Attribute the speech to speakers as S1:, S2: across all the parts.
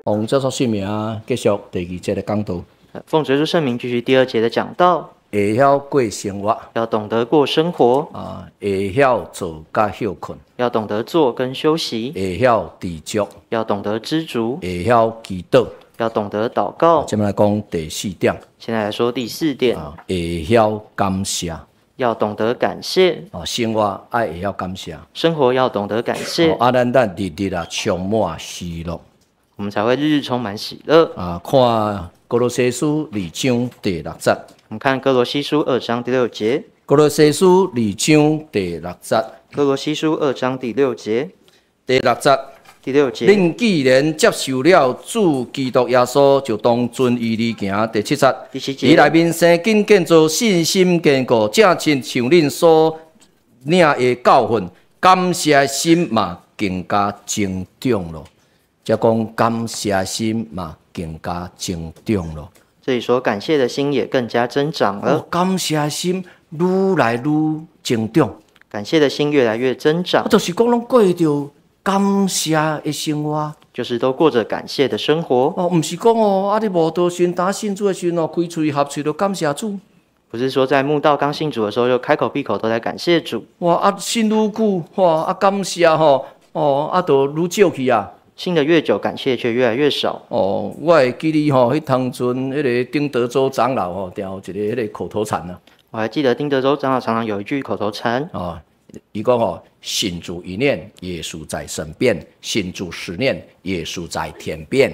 S1: 奉教授姓名啊，继续第2节的讲道。
S2: 奉主耶稣圣名，继续第2节的讲道。
S1: 会晓过生活，
S2: 要懂得过生活
S1: 啊，会晓做甲休困，
S2: 要懂得做跟休息，
S1: 会晓知足，
S2: 要懂得知足，
S1: 会晓祈祷，
S2: 要懂得祷告。
S1: 接下来讲第4点，
S2: 现在来说第4点，
S1: 会晓感谢，
S2: 要懂得感谢。
S1: 生活爱会晓感谢，
S2: 生活要懂得感谢，
S1: 咱日日啊充满喜乐，
S2: 我们才会日日充满喜乐。
S1: 看歌罗西書2章第6節。
S2: 我们看哥罗西书2章第6节。
S1: 歌羅西書2章第6節。
S2: 哥罗西书2章第6节。
S1: 第6節。
S2: 第6节。
S1: 恁既然接受了主基督耶穌，就當遵伊而行。第7節。
S2: 第7節。
S1: 伊內面生根建造，信心堅固，正親像恁所領的教訓，感謝心嘛更加增長咯。即講感謝心嘛更加增長咯。
S2: 这里说感谢的心也更加增长了。
S1: 感謝心愈來愈增長。
S2: 感谢的心越来越增长。
S1: 就是講攏過着感謝的生活。
S2: 就是都过着感谢的生活。
S1: 唔是講你無道宣打信主的時候，開嘴合喙就感謝主。
S2: 不是說在慕道剛信主的時候，就開口閉口都在感謝主。
S1: 信愈久，感謝就愈少去啊。
S2: 信的越久，感謝卻越來越少。
S1: 我會記得迄當陣迄個丁德州長老定有一個迄個口頭禪啊。
S2: 我還記得丁德州長老常常有一句口頭禪。
S1: 伊講信主一念，耶穌在身邊；信主10年，耶穌在天邊。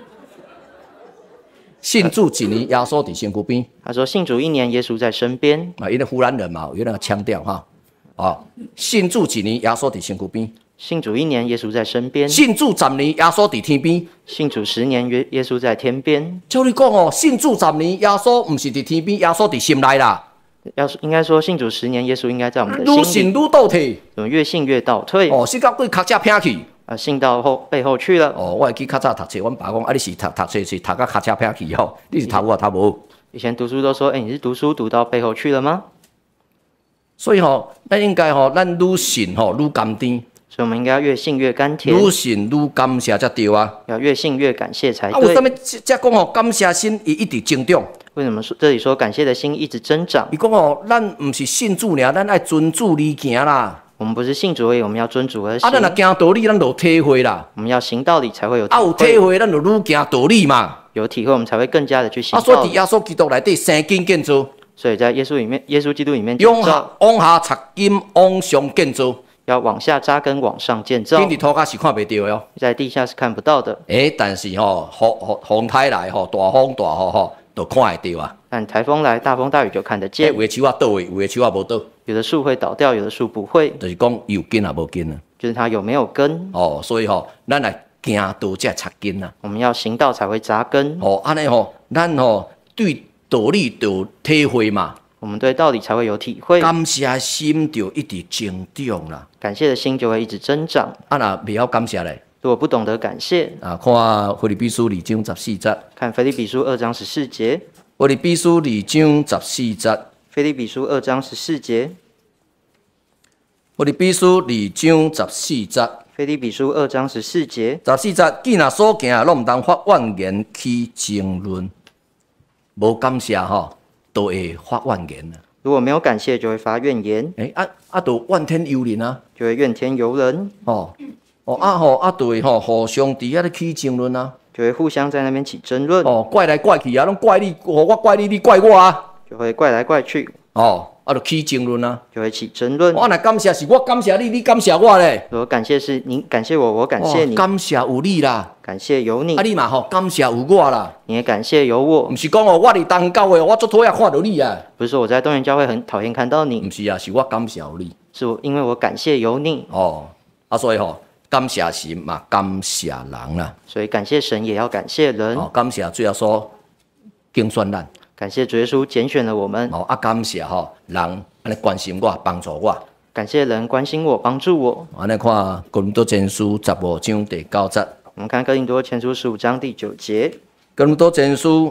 S1: 信主1年，耶穌在身軀邊。
S2: 他說信主1年，耶穌在身邊。
S1: 因為湖南人嘛，有那個腔調哈。信主1年，耶穌在身軀邊。
S2: 信主1年，耶穌在身邊；
S1: 信主10年，耶穌在天邊；
S2: 信主10年，耶穌在天邊。
S1: 照你講信主10年，耶穌唔是在天邊，耶穌在心內啦。
S2: 應該說信主10年，耶穌應該在我們的心裡。
S1: 愈信愈倒退。
S2: 怎麼越信越倒退？
S1: 信到對腳只偏去。
S2: 信到背後去了。
S1: 我會記較早讀冊，阮爸講，你是讀冊是讀到腳只偏去吼，你是讀有讀無？
S2: 以前讀書都說，你是讀書讀到背後去了嗎？
S1: 所以咱應該咱愈信愈甘甜。
S2: 所以我們應該要越信越甘甜，
S1: 愈信愈感謝才對啊！
S2: 要越信越感謝才對。
S1: 為什麼這講感謝心一直增長？
S2: 為什麼這裡說感謝的心一直增長？
S1: 伊講咱唔是信主爾，咱愛遵主而行啦。
S2: 我們不是信主而已，我們要遵主而行。
S1: 咱若行道理，咱就體會啦。
S2: 我們要行道理才會有體會。
S1: 有體會，咱就愈行道理嘛。
S2: 有體會，我們才會更加的去行道理。
S1: 所以耶穌基督內底生根建造。
S2: 所以在耶穌基督裡面
S1: 往下插根，往上建造。
S2: 要往下扎根，往上建造。
S1: 天地土下是看不到的哦，
S2: 在地下是看不到的。
S1: 但是風台來大風大雨就看得到啊。
S2: 但颱風來，大風大雨就看得見。
S1: 有的樹啊倒去，有的樹啊無倒。
S2: 有的樹會倒掉，有的樹不會。
S1: 就是講有根啊無根啊。
S2: 就是它有沒有根。
S1: 所以咱來行道才插根啊。
S2: 我們要行道才會扎根。
S1: 安尼咱對道理就體會嘛。
S2: 我們對道理才會有體會，
S1: 感謝心就一直增長啦。
S2: 感謝的心就會一直增長。
S1: 若未曉感謝咧，
S2: 如果不懂得感謝，
S1: 看腓立比書2章14節。
S2: 看腓立比書2章14節。
S1: 腓立比書2章14節。
S2: 腓立比書2章14節。
S1: 腓立比書2章14節。
S2: 腓立比書2章14節。
S1: 14節，既然所行攏毋通發怨言起爭論，無感謝都會發怨言啊！
S2: 如果沒有感謝，就會發怨言。
S1: 就怨天尤人啊！
S2: 就會怨天尤人。
S1: 就會互相佇遐咧起爭論啊！
S2: 就會互相在那邊起爭論。
S1: 怪來怪去啊，攏怪你，我怪你，你怪我啊！
S2: 就會怪來怪去。
S1: 就起爭論啊！
S2: 就會起爭論。
S1: 若感謝是我感謝你，你感謝我咧。
S2: 如果感謝是你感謝我，我感謝你。
S1: 感謝有你啦，
S2: 感謝有你。
S1: 你嘛感謝有我啦。
S2: 你也感謝有我。
S1: 唔是講我佇東教會，我最討厭看到你啊。
S2: 不是說我在東園教會很討厭看到你。
S1: 唔是啊，是我感謝有你。
S2: 是因為我感謝有你。
S1: 所以感謝神嘛，感謝人啦。
S2: 所以感謝神也要感謝人。
S1: 感謝主耶穌揀選咱。
S2: 感謝主耶穌揀選了我們。
S1: 感謝人安尼關心我、幫助我。
S2: 感謝人關心我、幫助我。
S1: 安尼看哥林多前書15章第9節。
S2: 我們看哥林多前書15章第9節。
S1: 哥林多前書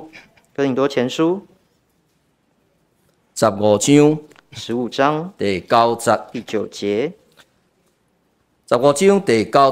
S1: 15章第9節。
S2: 第9節。
S1: 15章第9節。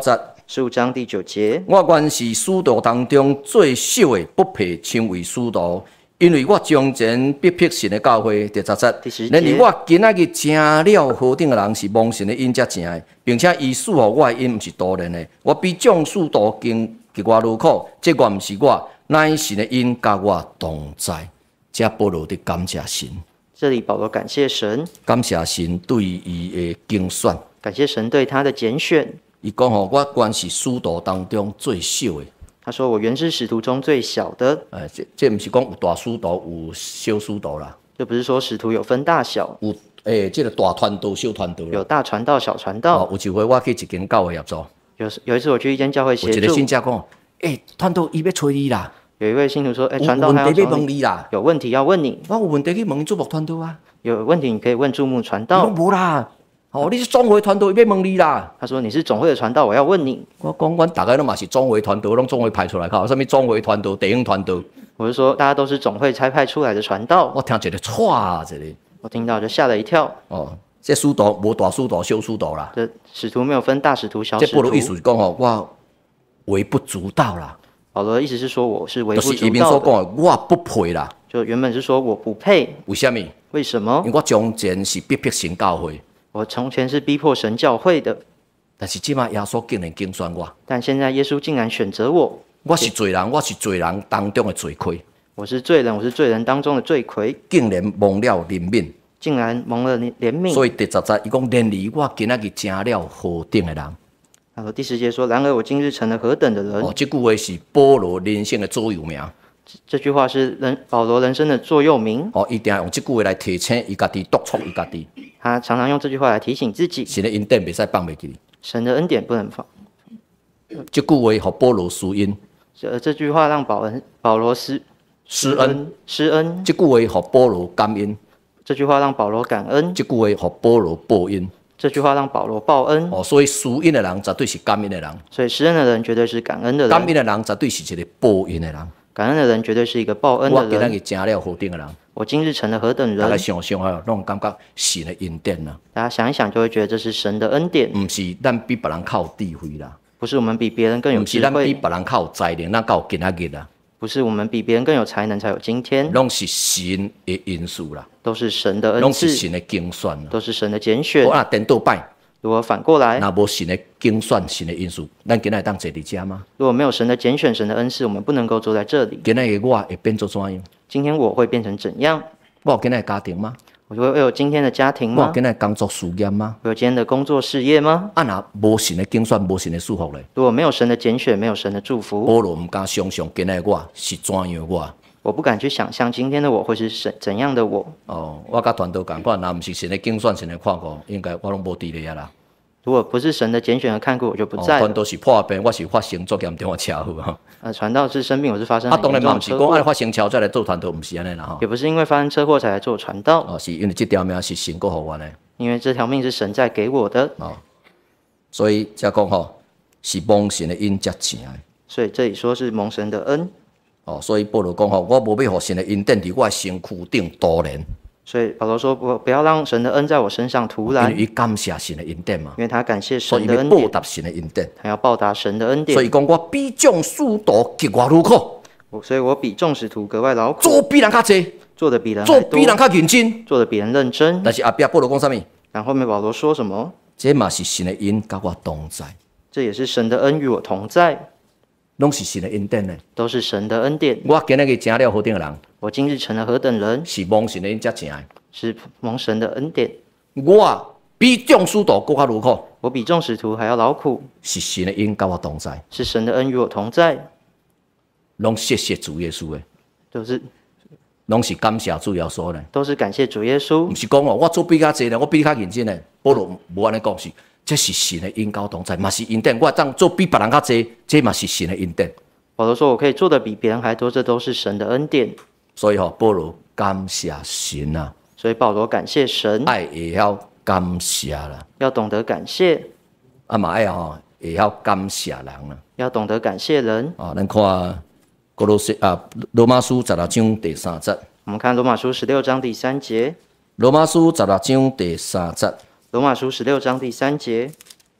S2: 15章第9节，
S1: 我原是使徒当中最小的，不配称为使徒，因为我从前逼迫神的教会。第10节，
S2: 第10
S1: 然而
S2: 节，
S1: 我今仔日成了何等的人，是蒙神的恩才成的，并且伊赐予我的恩，毋是多人的。我比众使徒经我如苦，这我毋是我，乃神的恩甲我同在。这保罗的感谢神，
S2: 这里保罗感谢神，
S1: 感谢神对伊的拣选。
S2: 感谢神对他的拣选。
S1: 伊讲吼，我原是使徒当中最小的。
S2: 他说：“我原是使徒中最小的。”
S1: 这毋是讲有大使徒有小使徒啦，
S2: 这不是说使徒有分大小，
S1: 有这个大传道、小传道啦。
S2: 有大传道、小传道。
S1: 有一回我去一间教会合作，
S2: 有一次我去一间教会协
S1: 有一个
S2: 助，
S1: 信者讲，传道伊要找你啦，
S2: 有一位信徒说：“
S1: 有
S2: 传道他要
S1: 问题要
S2: 找你，
S1: 问你啦。
S2: 有问题要问你，
S1: 我有问题去问主牧传道啊，
S2: 有问题你可以问注目传
S1: 伊
S2: 道。
S1: 讲无啦。你是总会传道，伊要问你啦。
S2: 他说：“你是总会的传道，我要问你。”
S1: 我讲，阮大概拢嘛是总会传道，拢总会派出来靠，啥物总会传道、弟兄传道。
S2: 我就说大家都是总会差派出来的传道。
S1: 我听一个歘一个，
S2: 我听到就吓了一跳。
S1: 这使徒无大使徒、小使徒啦。
S2: 这使徒没有分大使徒、小
S1: 这
S2: 使徒。
S1: 保罗意思是讲我微不足道啦。
S2: 保罗的意思是说我是微不
S1: 就是移民
S2: 足道的，
S1: 所讲的，我不配啦。
S2: 就原本是说我不配，
S1: 为什么？
S2: 为什么
S1: 因？为我从前是逼迫神教会，
S2: 我从前是逼迫神教会的，
S1: 但是即马耶稣竟然拣选我。
S2: 但现在耶稣竟然选择我。
S1: 我是罪人，我是罪人当中的罪魁，
S2: 我是罪人，我是罪人当中的罪魁，
S1: 竟然蒙了怜悯。
S2: 竟然蒙了怜悯。
S1: 所以第10节，伊讲：然而我今仔日成了何等的人。
S2: 他说第10节说：“然而我今日成了何等的人。”
S1: 这句话是保罗人生的座右铭。
S2: 这句话是保罗人生的座右铭。
S1: 伊定用这句话来提醒伊家己，督促伊家己。
S2: 他常常用这句话来提醒自己，
S1: 神的恩典袂使放袂记。
S2: 神的恩典不能放。
S1: 这句话互保罗施恩。
S2: 这句话让保罗施恩。
S1: 这句话互保罗感恩。
S2: 这句话让保罗感恩。
S1: 这句话互保罗报恩。
S2: 这句话让保罗报恩。
S1: 所以施恩的人绝对是感恩的人。
S2: 所以施恩的人绝对是感恩的人。
S1: 感恩的人绝对是一个报恩的人。
S2: 感恩的人绝对是一个报恩的人。
S1: 我今日成了何等的人。
S2: 我今日成了何等人。
S1: 大家想想哈，拢感觉神的恩典啦。
S2: 大家想一想，就会觉得这是神的恩典。
S1: 不是咱比别人较有智慧啦。
S2: 不是我们比别人更有智慧。
S1: 不是咱比别人较有才能，咱较有今仔日啦。
S2: 不是我们比别人更有才能才有今天。
S1: 拢是神的因素啦。
S2: 都是神的恩赐。
S1: 拢是神的拣选啦。
S2: 都是神的拣选。
S1: 那颠倒摆。
S2: 如果反过来，
S1: 那无神的拣选、神的因素，咱今仔当坐伫遮吗？
S2: 如果没有神的拣选、神的恩赐，我们不能够坐在这里。
S1: 今仔的我会变做怎样？
S2: 今天我会变成怎样？
S1: 我有今仔的家庭吗？
S2: 我会有今天的家庭吗？
S1: 我有今仔的工作事业吗？
S2: 我有今天的工作事业吗？
S1: 若无神的拣选、无神的祝福咧？
S2: 如果没有神的拣选、没有神的祝福，
S1: 保罗唔敢想象今仔的我是怎样的我。
S2: 我不敢去想象今天的我会是怎样的我。
S1: 我甲团队共款，若唔是神的拣选、神的看顾，应该我拢无伫咧啦。
S2: 如果不是神的拣选和看顾，我就不在了。
S1: 传道是破病，我是发生足严重的车祸。
S2: 传道是生病，我是发生很
S1: 当然嘛，
S2: 严
S1: 不是讲爱
S2: 重的车祸。
S1: 发生车再来做传道，唔是安尼啦吼。
S2: 也不是因为发生车祸才来做传道，
S1: 是因为这条命是神给予我的。
S2: 因为这条命是神在给我的。
S1: 所以才讲吼，是蒙神的恩才成的。
S2: 所以这里说是蒙神的恩。
S1: 所以保罗讲吼，我无要互神的恩典伫我的身躯顶突然。
S2: 所以保罗说不要让神的恩在我身上突然，
S1: 因为伊感谢神的恩典嘛，
S2: 因为他感谢
S1: 所以
S2: 神的恩典，
S1: 要报答神的恩典。
S2: 他要报答神的恩典。
S1: 所以讲我比众使徒极我如苦，
S2: 所以我比众使徒格外劳苦，
S1: 做比人较济，
S2: 做的比人
S1: 做
S2: 还多
S1: 比人较认真。
S2: 做的比人认真。
S1: 但是后壁保罗讲啥物？
S2: 然后后面保罗说什么？
S1: 这嘛是神的恩甲我同在，
S2: 这也是神的恩与我同在，
S1: 拢是神的恩典呢。
S2: 都是神的恩典。
S1: 我今日成了何等的人，
S2: 我今日成了何等人，
S1: 是蒙神的恩才成的。
S2: 是蒙神的恩典。
S1: 我比众使徒更加如苦，
S2: 我比众使徒还要劳苦，
S1: 是神的恩甲我同在，
S2: 是神的恩与我同在，
S1: 拢谢谢主耶稣的，拢是感谢主耶稣呢。
S2: 都是感谢主耶稣
S1: 毋。是讲我做比较济呢，我比你较认真呢。保罗无安尼讲是，这是神的恩甲我同在，嘛是恩典。我当做比别人较济，这嘛是神的恩典。
S2: 保罗说我可以做的比别人还多，这都是神的恩典。
S1: 所以保罗感谢神啊。
S2: 所以保罗感谢神，
S1: 爱会晓感谢啦，
S2: 要懂得感谢，
S1: 嘛爱会晓感谢人啦。
S2: 要懂得感谢人。
S1: 咱看罗马书16章第3节。
S2: 我们看罗马书16章第3节。
S1: 罗马书16章第3节。
S2: 罗马书16章第3节。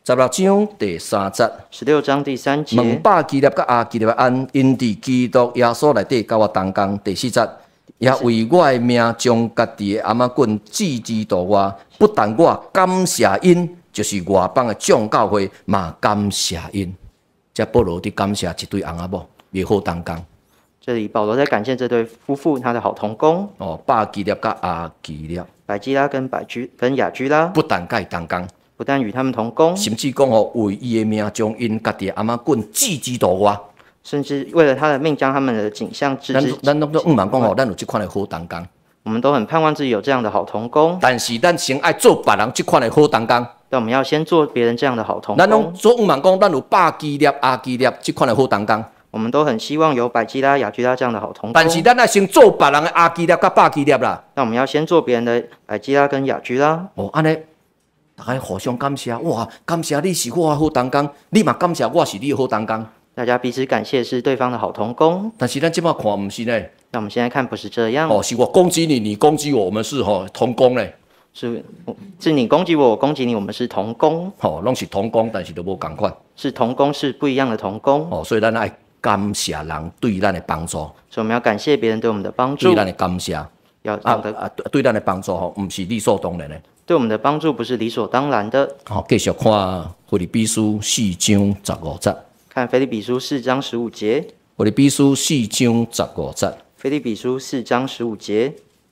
S1: 16章第3節。
S2: 16章第3節。
S1: 問巴基列甲亞基列安，因佇基督耶穌內底甲我同工。第4節，也為我的命將家己的阿媽棍置之度外，不但我感謝因，就是外邦的眾教會嘛感謝因。這保羅佇感謝一對翁仔某，也好同工。
S2: 這裡保羅在感謝這對夫婦，他的好同工。
S1: 巴基列甲亞基列，
S2: 百基拉跟亞居拉，
S1: 不但甲伊同工。
S2: 不但與他們同工，
S1: 甚至講為伊的命將因家己阿媽棍置之度外，
S2: 甚至為了他的命將他們的景象置之。
S1: 咱都毋茫講咱有這款的好同工。
S2: 我們都很盼望自己有這樣的好同工。
S1: 但是咱先愛做別人這款的好同工。
S2: 但我們要先做別人這樣的好同工。
S1: 咱攏做毋茫講咱有巴基列、亞基列這款的好同工。
S2: 我們都很希望有百基拉、亞居拉這樣的好同工。
S1: 但是咱愛先做別人的亞基列甲巴基列啦。
S2: 那我們要先做別人的百基拉跟亞居拉。
S1: 安尼。大家互相感謝，哇！感謝你是我的好同工，你嘛感謝我是你的好同工。
S2: 大家彼此感謝是對方的好同工。
S1: 但是咱即擺看唔是呢？
S2: 那我們現在看不是這樣。
S1: 是我攻擊你，你攻擊我，我們是同工呢。
S2: 是你攻擊我，我攻擊你，我們是同工。
S1: 攏是同工，但是都無共款。
S2: 是同工，是不一樣的同工。
S1: 所以咱愛感謝人對咱的幫助。
S2: 所以我們要感謝別人對我們的幫助。
S1: 對咱的感謝。對咱的幫助唔是理所當然的。
S2: 對我們的幫助不是理所當然的。
S1: 繼續看腓立比書4章15節。
S2: 看腓立比書4章15節。
S1: 腓立比書4章15節。
S2: 腓立比書4章15節。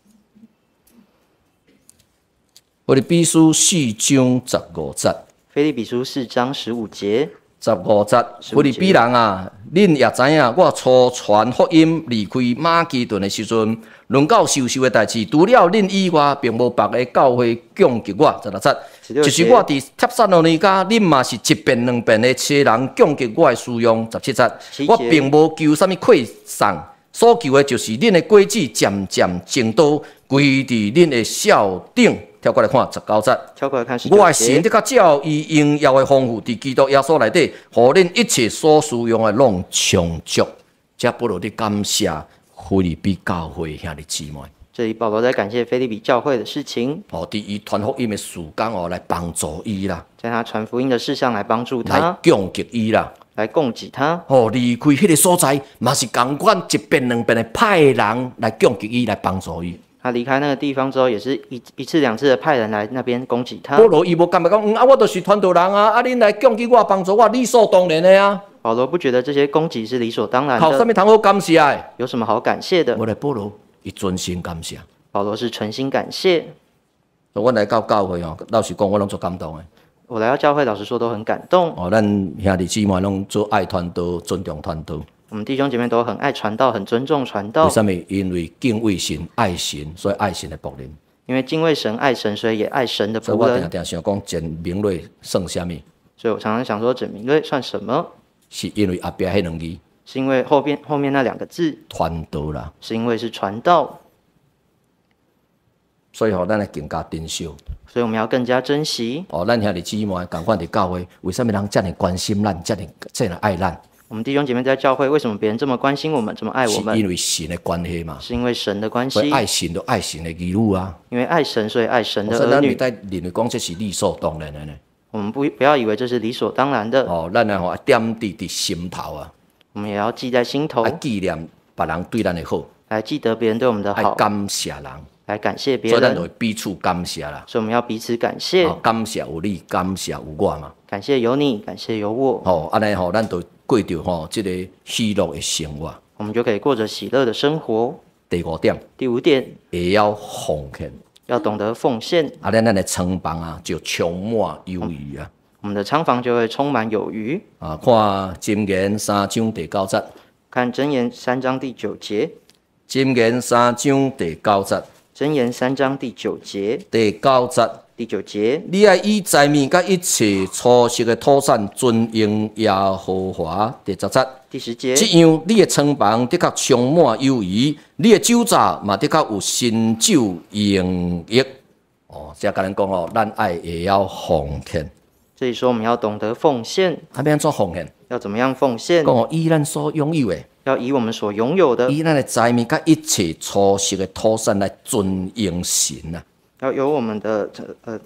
S1: 腓立比書4章15節。
S2: 腓立比書4章15節。
S1: 15節，腓立比人啊，恁也知影，我初傳福音離開馬其頓的時陣，論到受受的代志，除了恁以外，並無別個教會攻擊我。16節，就是我佇帖撒羅尼迦，恁嘛是一遍兩遍的找人攻擊我的事用。17節，我並無求什麼饋送，所求的就是恁的果子漸漸增多，歸佇恁的笑頂。跳過來看19節，我的神的甲照伊榮耀的豐富，佇基督耶穌內底，互恁一切所需用的攏充足。這保羅的感謝腓立比教會兄弟姊妹。
S2: 這裡保羅在感謝腓立比教會的事情。
S1: 佇伊傳福音的事工來幫助伊啦，
S2: 在他傳福音的事上來幫助他，
S1: 來攻擊伊啦，
S2: 來供給他。
S1: 離開迄個所在，嘛是共款一遍兩遍的派人來攻擊伊，來幫助伊。
S2: 他離開那個地方之後，也是一次兩次的派人來那邊攻擊他。
S1: 保羅伊無感覺講，我就是傳道人啊，恁來攻擊我、幫助我，理所當然的啊。
S2: 保羅不覺得這些攻擊是理所當然的。
S1: 靠什麼通好感謝的？
S2: 有什麼好感謝的？
S1: 我來保羅，伊真心感謝。
S2: 保羅是存心感謝。
S1: 我來到教會哦，老實講，我攏做感動的。
S2: 我來到教會，老實說都很感動。
S1: 咱兄弟姊妹攏做愛傳道、尊重傳道。
S2: 我們弟兄姐妹都很愛傳道，很尊重傳道。
S1: 為什麼？因為敬畏神、愛神，所以愛神的僕人。
S2: 因為敬畏神、愛神，所以也愛神的僕人。
S1: 所以我常常想講，簡明瑞算什麼？
S2: 所以我常常想說，簡明瑞算什麼？
S1: 是因為後邊迄兩字。
S2: 是因為後面那兩個字。
S1: 傳道啦。
S2: 是因為是傳道。
S1: 所以咱要更加珍惜。
S2: 所以我們要更加珍惜。
S1: 咱兄弟姊妹共款佇教會，為什麼人這麼關心咱，這麼愛咱？
S2: 我們弟兄姐妹在教會，為什麼別人這麼關心我們，這麼愛我們？
S1: 是因為神的關係嘛。
S2: 是因為神的關係。
S1: 所以愛神就愛神的兒女啊。
S2: 因為愛神，所以愛神的兒女。
S1: 所以咱袂使認為講這是理所當然的呢。
S2: 我們不要以為這是理所當然的。
S1: 咱要點佇心頭啊。
S2: 我們也要記在心頭。
S1: 紀念別人對咱的好。
S2: 來記得別人對我們的好。
S1: 感謝人。
S2: 來感謝別人。
S1: 所以咱就彼此感謝啦。
S2: 所以我們要彼此感謝。
S1: 感謝有你，感謝有我嘛。
S2: 感謝有你，感謝有我。
S1: 安尼咱就過着這個喜樂的生活。
S2: 我們就可以過着喜樂的生活。
S1: 第5點。
S2: 第5點。
S1: 也要奉獻。
S2: 要懂得奉獻。
S1: 咱的倉房啊，就充滿有餘啊。
S2: 我們的倉房就會充滿有餘。
S1: 看箴言3章第9節。
S2: 看箴言3章第9節。
S1: 箴言3章第9節。
S2: 箴言3章第9節。
S1: 第9節。
S2: 第9節。
S1: 你愛以財物甲一切初熟的土產尊榮耶和華。第10節。
S2: 第10節。
S1: 這樣，你的倉房的確充滿有餘，你的酒醡嘛的確有新酒盈溢。這跟人講咱愛也要奉獻。
S2: 這裡說我們要懂得奉獻。
S1: 要怎麼奉獻？
S2: 要怎麼樣奉獻？
S1: 講以咱所擁有的。
S2: 要以我們所擁有的。
S1: 以咱的財物甲一切初熟的土產來尊榮神啊。
S2: 要有我們的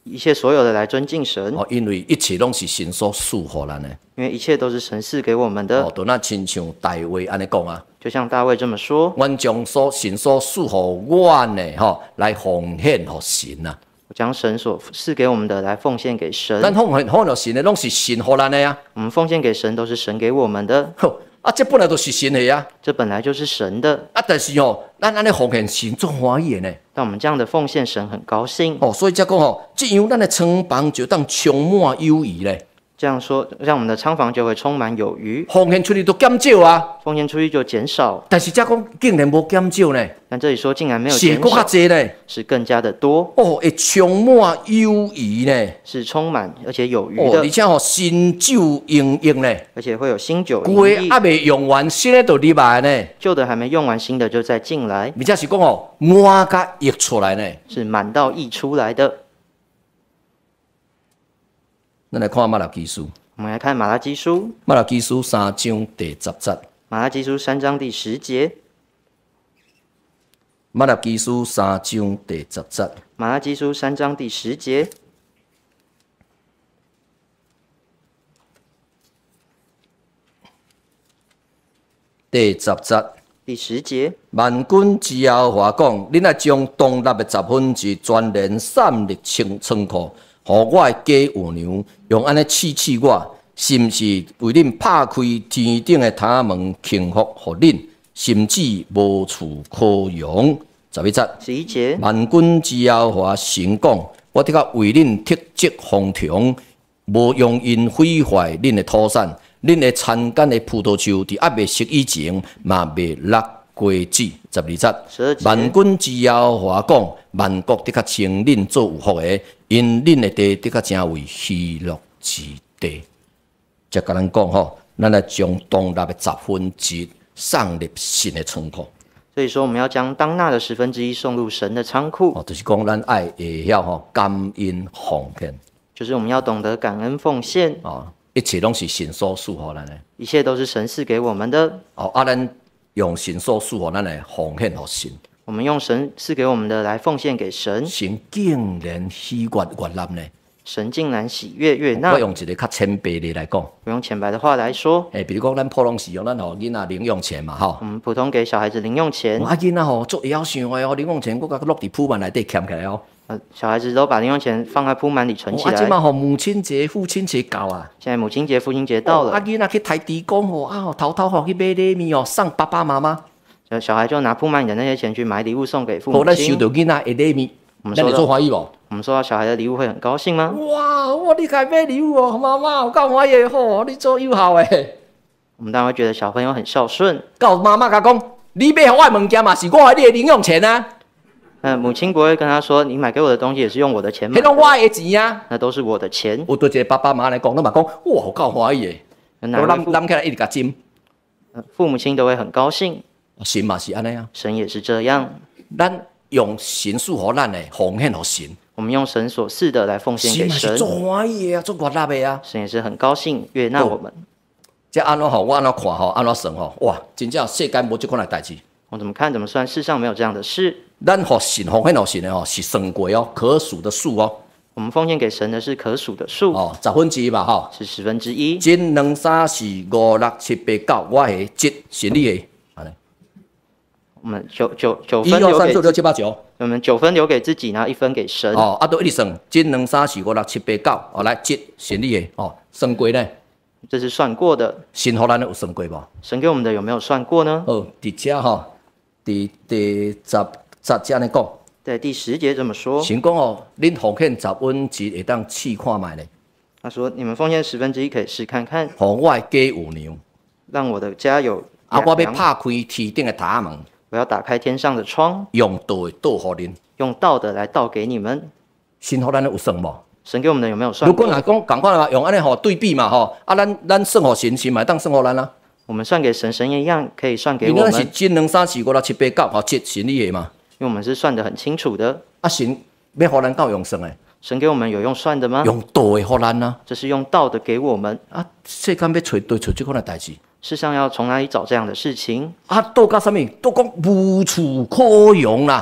S2: 一切所有的来尊敬神，
S1: 因为一切拢是神所赐予咱的。
S2: 因为一切都是神赐给我们的。
S1: 就那亲像大卫安尼讲啊，
S2: 就像大卫这么说，
S1: 阮将神所赐予阮的来奉献给神啊。
S2: 我将神所赐给我们的来奉献给神。
S1: 咱奉献给神的，拢是神给咱的啊。
S2: 我们奉献给神都是神给我们的。
S1: 这本来就是神的啊。
S2: 这本来就是神的。
S1: 但是咱安尼奉献神足欢喜的呢。
S2: 但我们这样的奉献，神很高兴。
S1: 所以才讲这样咱的仓房就当充满有余咧。
S2: 这样说，让我们的仓房就会充满有余。
S1: 奉献出去都减少啊，
S2: 奉献出去就减少。
S1: 但是这讲竟然无减少呢。
S2: 但这里说竟然没有减少，
S1: 是更加多呢，
S2: 是更加的多。
S1: 会充满有余呢，
S2: 是充满而且有余的。
S1: 而且新酒盈盈呢，
S2: 而且会有新酒盈溢。
S1: 还未用完，新的就入来呢。
S2: 旧的还没用完，新的就再进来。
S3: 而且是讲满甲溢出来呢，
S2: 是满到溢出来的。
S1: 咱来看马拉基书。
S2: 我们来看马拉基书。
S1: 马拉基书3章第10节。
S2: 马拉基书3章第10节。
S1: 马拉基书3章第10节。
S2: 马拉基书3章第10节。
S1: 第10节。
S2: 第10节。
S1: 万军之耶和华讲：恁来将东纳的1/10全然散入仓库。互我的家有娘，用安尼试我，是毋是为恁拍开天顶的塔门，庆福互恁，甚至无处可容？11节。
S2: 11节。
S1: 万军之耶和华神讲：我的确为恁택积丰田，无用因毁坏恁的土产，恁的田间的葡萄树，伫还未熟以前，嘛未落果子。12节。万军之耶和华讲：万国的确称恁做有福的。因恁的地的确真为喜乐之地，才甲咱讲咱来将当纳的1/10送入神的仓库。
S2: 所以说，我们要将当纳的1/10送入神的仓库。
S1: 就是讲咱爱会晓感恩奉献，
S2: 就是我们要懂得感恩奉献。
S1: 一切拢是神所赐予咱的，
S2: 一切都是神赐给我们的。
S1: 咱用神所赐予咱的奉献给神。
S2: 我们用神赐给我们的来奉献给神，
S1: 神竟然喜悦悦纳呢？
S2: 神竟然喜悦悦纳。
S1: 我用一个较浅白的来讲，
S2: 我用浅白的话来说，
S1: 比如讲咱普通是用咱互囡仔零用钱嘛，
S2: 我们普通给小孩子零用钱。
S1: 囡仔做会晓想的零用钱，我甲落伫铺满内底捡起来
S2: 小孩子都把零用钱放在铺满里存起来。
S1: 即嘛母亲节、父亲节到啊！
S2: 现在母亲节、父亲节到了。
S1: 囡仔去抬猪公偷去买礼物送爸爸妈妈。
S2: 小孩就拿铺满你的那些钱去买礼物送给父母亲。
S1: 咱收到囡仔的礼物，咱会做欢喜无？
S2: 我们收到小孩的礼物会很高兴吗？
S1: 哇！你该买礼物妈妈，有够欢喜你做友好诶。
S2: 我们当然会觉得小朋友很孝顺。
S1: 到妈妈甲讲，你买互我的物件嘛，是我你的零用钱啊。
S2: 母亲不会跟他说，你买给我的东西也是用我的钱买的。
S1: 迄拢我的钱啊，
S2: 那都是我的钱。
S1: 有对一个爸爸妈妈来讲，嘛讲，哇，有够欢喜诶。我揽起来一直甲斟。
S2: 父母亲都会很高兴。
S1: 神嘛是安尼啊，
S2: 神也是这样。
S1: 咱用神赐予咱的奉献给神，
S2: 我们用神所赐的来奉献给神。
S1: 神嘛是做欢喜的啊，做悦纳的啊。
S2: 神也是很高兴悦纳我们。
S1: 这安怎我安怎看安怎算哇，真正世间无这款的代志。
S2: 我怎么看怎么算，世上没有这样的事。
S1: 咱给神奉献给神的是算过可数的数
S2: 我们奉献给神的是可数的数
S1: 1/10嘛
S2: 是1/10。
S1: 1、2、3、4、5、6、7、8、9，我的7是你的。
S2: 我们9分
S1: 1、2、3、4、6、7、8、9。
S2: 我们9分留给自己，然后1分给神。
S1: 都一直算1、2、3、4、5、6、7、8、9。来7是你的算过呢？
S2: 这是算过的。
S1: 神给咱的有算过无？
S2: 神给我们的有没有算过呢？
S1: 伫这第10节呢讲。
S2: 在第10节这么说。
S1: 神讲恁奉献1/10会当试看卖咧。
S2: 他说：你们奉献1/10可以试看看。
S1: 互我的家有粮，
S2: 让我的家有。
S1: 我要拍开天顶的塔门。
S2: 我要打开天上的窗，
S1: 用道的倒互恁，
S2: 用道的来倒给你们。
S1: 神给咱有算无？
S2: 神给我们的有没有算？
S1: 如果来讲同款嘛，用安尼对比嘛咱算互神，神嘛当算互咱啊。
S2: 我们算给神，神也一样可以算给我们。
S1: 因为咱是1、2、3、4、5、6、7、8、9，7是你的嘛。
S2: 因为我们是算得很清楚的。
S1: 神要互咱够用算的。
S2: 神给我们有用算的吗？
S1: 用道的互咱啊。
S2: 这是用道的给我们
S1: 世间要找这款的代志。
S2: 世上要从哪里找这样的事情？
S1: 道到什么？道讲无处可容啦。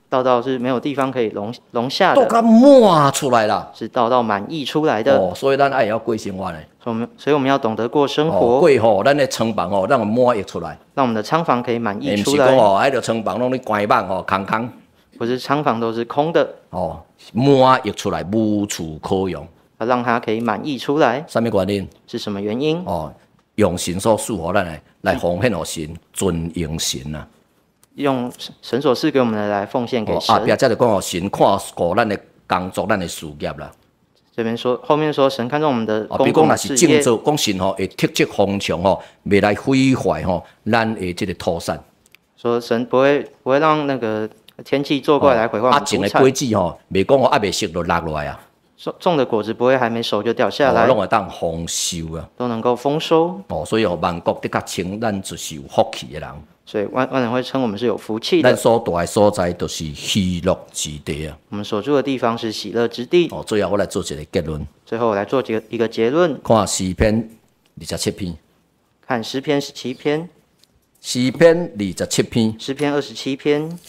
S2: 倒到是没有地方可以容下的，
S1: 倒甲满出来啦。
S2: 是倒到满溢出来的。
S1: 所以咱爱要过生活呢。
S2: 所以我们要懂得过生活，
S1: 过咱的仓房让满溢出来。
S2: 让我们的仓房可以满溢出来。
S1: 不是讲迄个仓房拢咧关满空空。
S2: 不是仓房都是空的。
S1: 满溢出来，无处可用。
S2: 要让它可以满溢出来。
S1: 什么原因？
S2: 是什么原因？
S1: 用神所赐予咱来奉献给神，尊迎神啊。
S2: 用神所赐给我们的来奉献给神。
S1: 后壁才就讲神看顾咱的工作、咱的事业啦。
S2: 这边说，后面说神看重我们的公共事业。
S1: 比如讲，若是正做，讲神会特质风强袂来毁坏咱的这个土产。
S2: 说神不会让那个天气做过来毁坏我们土产。
S1: 种的果子袂讲还袂熟就落落来啊。
S2: 种的果子不会还没熟就掉下来。
S1: 拢会当丰收啊。
S2: 都能够丰收。
S1: 所以万国的确称咱就是有福气的人。
S2: 所以万人会称我们是有福气的。
S1: 咱所住的所在都是喜乐之地啊。
S2: 我们所住的地方是喜乐之地。
S1: 最后我来做一个结论。
S2: 最后我来做一个结论。
S1: 看诗篇27篇。
S2: 看诗篇17篇。
S1: 诗篇27篇。
S2: 诗篇27篇。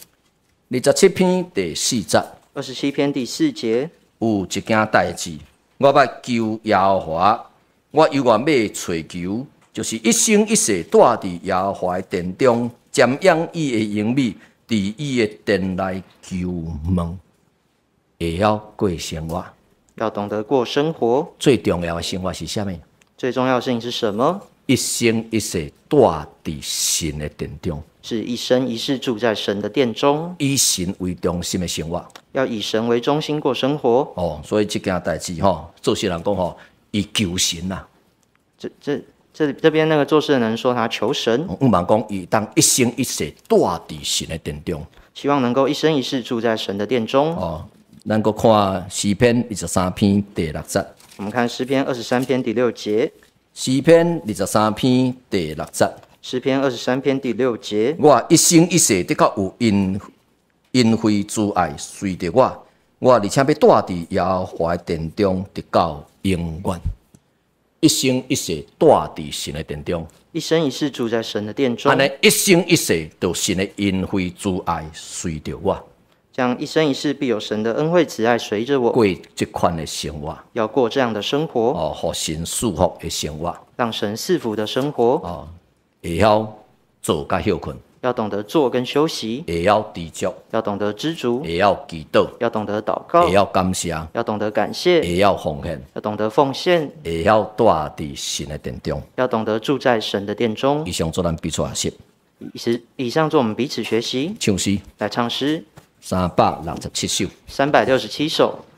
S1: 27篇第4节。
S2: 27篇第4节。
S1: 有一件代志，我要求耶和华，我永远要追求。就是一生一世住伫耶和华的殿中，瞻仰伊的荣美，伫伊的殿内求问，会晓过生活。
S2: 要懂得过生活。
S1: 最重要的生活是啥物？
S2: 最重要的事情是什么？
S1: 一生一世住伫神的殿中，
S2: 是一生一世住在神的殿中，
S1: 以神为中心的生活。
S2: 要以神为中心过生活。
S1: 所以这件代志做事人讲伊求神呐。
S2: 这边那个做事的人说他求神，
S1: 毋茫讲伊当一生一世住伫神的殿中，
S2: 希望能够一生一世住在神的殿中。
S1: 咱搁看诗篇23篇第6节。
S2: 我们看诗篇23篇第6节。
S1: 诗篇23篇第6节。
S2: 诗篇23篇第6节。
S1: 我一生一世的确有恩惠慈爱随着我而且要住伫耶和华的殿中，直到永远。一生一世住伫神的殿中，
S2: 一生一世住在神的殿中。
S1: 安尼一生一世，就神的恩惠慈爱随着我。
S2: 这样一生一世必有神的恩惠慈爱随着我。
S1: 过这款的生活，
S2: 要过这样的生活。
S1: 互神祝福的生活，
S2: 让神赐福的生活。
S1: 会晓做甲休困。
S2: 要懂得做跟休息，
S1: 会晓知足；
S2: 要懂得知足；
S1: 会晓祈祷；
S2: 要懂得祷告；
S1: 会晓感谢；
S2: 要懂得感谢；
S1: 会晓奉献；
S2: 要懂得奉献；
S1: 会晓住伫神的殿中；
S2: 要懂得住在神的殿中。
S1: 以上做咱彼此学习。
S2: 以上做我们彼此学习。
S1: 唱诗，
S2: 来唱诗。
S1: 367首。
S2: 367首。